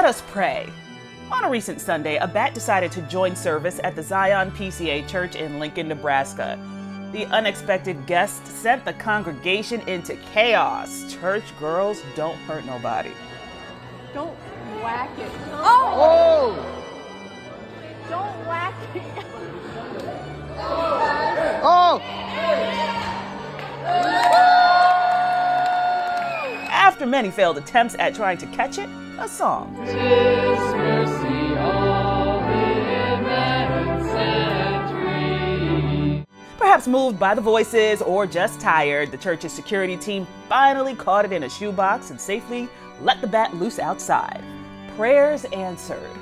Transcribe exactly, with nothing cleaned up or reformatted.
us pray. On a recent Sunday, a bat decided to join service at the Zion P C A Church in Lincoln, Nebraska. The unexpected guest sent the congregation into chaos. Church girls don't hurt nobody. Don't whack it. Oh! Oh! Don't whack it. Oh! After many failed attempts at trying to catch it, a song. His mercy all in and set free. Perhaps moved by the voices or just tired, the church's security team finally caught it in a shoebox and safely let the bat loose outside. Prayers answered.